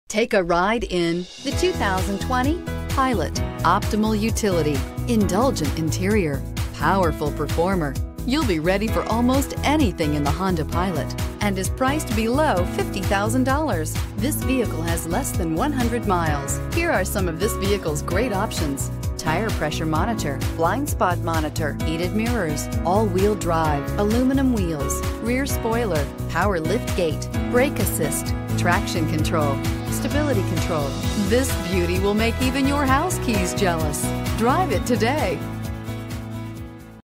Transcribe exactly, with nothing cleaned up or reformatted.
Take a ride in the two thousand twenty Pilot. Optimal utility, indulgent interior, powerful performer. You'll be ready for almost anything in the Honda Pilot and is priced below fifty thousand dollars. This vehicle has less than one hundred miles. Here are some of this vehicle's great options: tire pressure monitor, blind spot monitor, heated mirrors, all-wheel drive, aluminum wheels, rear spoiler, power lift gate, brake assist, traction control, stability control. This beauty will make even your house keys jealous. Drive it today.